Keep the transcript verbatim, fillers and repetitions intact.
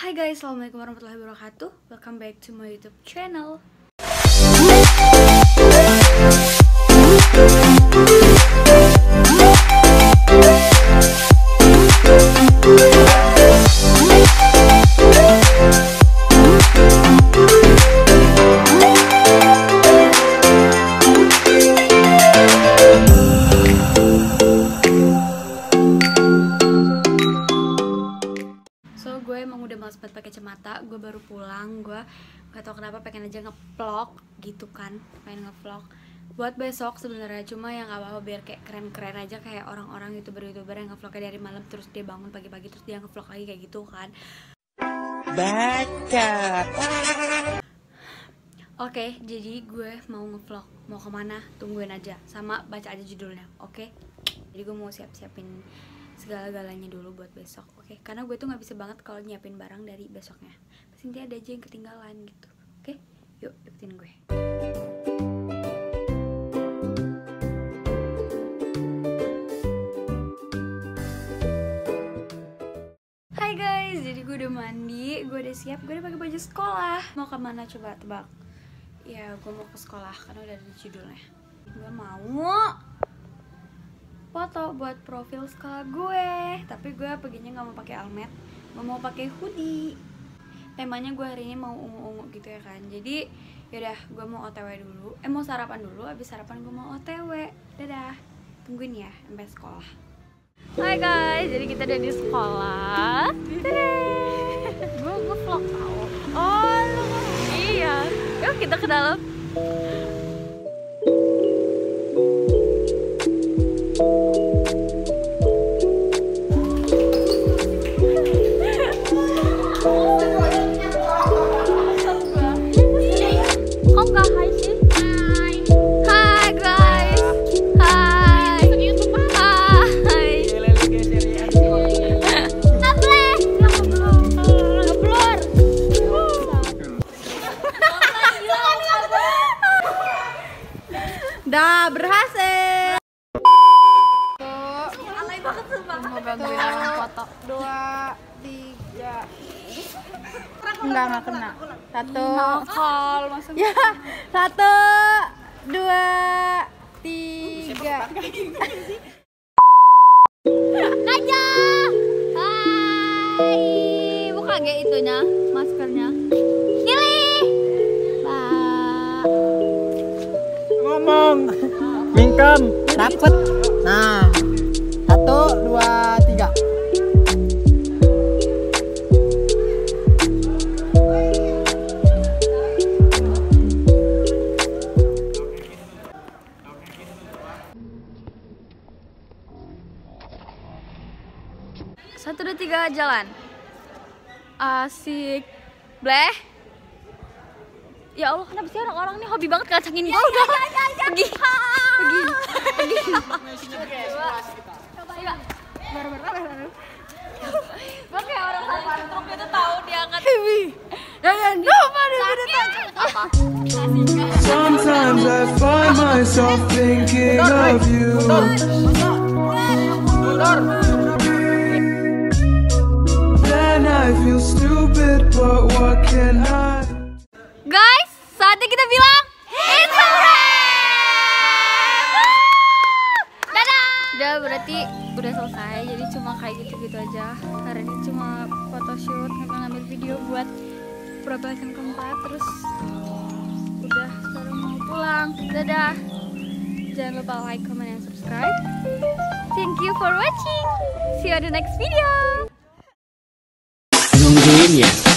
Hai guys, assalamualaikum warahmatullahi wabarakatuh. Welcome back to my YouTube channel. So gue emang udah males banget pakai kacamata. Gue baru pulang, gue gak tau kenapa pengen aja nge-vlog gitu kan, pengen nge-vlog buat besok sebenarnya. Cuma yang gak apa-apa biar kayak keren-keren aja, kayak orang-orang youtuber-youtuber yang nge-vlognya dari malam terus dia bangun pagi-pagi terus dia nge-vlog lagi kayak gitu kan. Baca. Oke, jadi gue mau nge-vlog. Mau kemana? Tungguin aja, sama baca aja judulnya, oke? Jadi gue mau siap-siapin segala-galanya dulu buat besok, oke? Okay? Karena gue tuh nggak bisa banget kalau nyiapin barang dari besoknya. Pasti nanti ada aja yang ketinggalan gitu, oke? Okay? Yuk, ikutin gue. Hai guys, jadi gue udah mandi, gue udah siap, gue udah pakai baju sekolah. Mau kemana coba tebak? Ya, gue mau ke sekolah karena udah ada judulnya. Gue mau foto buat profil sekolah gue, tapi gue paginya nggak mau pakai almet, gue mau pakai hoodie. Temanya gue hari ini mau ungu-ungu gitu ya kan. Jadi yaudah, gue mau O T W dulu, eh mau sarapan dulu, abis sarapan gue mau O T W. Dadah, tungguin ya sampai sekolah. Hai guys, jadi kita udah di sekolah. Gue nge-vlog tau. Oh lu, iya. Yuk kita ke dalam. Dah berhasil. Alay banget sumpah. Mau gangguin orang foto. Dua, tiga. Enggak, enggak kena. Satu. Nakal, maksudnya. Ya, satu, dua, tiga. Naja. Hai. Buka gak itunya, maskernya. Pilih. Pak. Ngomong, mingkem, dapet. Nah, satu, dua, tiga. Satu, dua, tiga, jalan. Asik. Bleh. Ya Allah, kenapa sih orang-orang nih hobi banget ngacangin gue? Udah, pergi, pergi, pergi. Coba, baru-baru. Gue kayak orang tanpa truk itu tahu dia angkat. Jangan, coba deh, udah tahu. Apa? Sometimes I find myself thinking of you. Then I feel stupid, but what can I? Guys, saatnya kita bilang Instagram. Dadah. Udah, berarti udah selesai. Jadi cuma kayak gitu-gitu aja. Hari ini cuma photoshoot, ngambil video buat probation keempat. Terus udah, sekarang mau pulang. Dadah. Jangan lupa like, comment, dan subscribe. Thank you for watching. See you on the next video. Nungguin ya.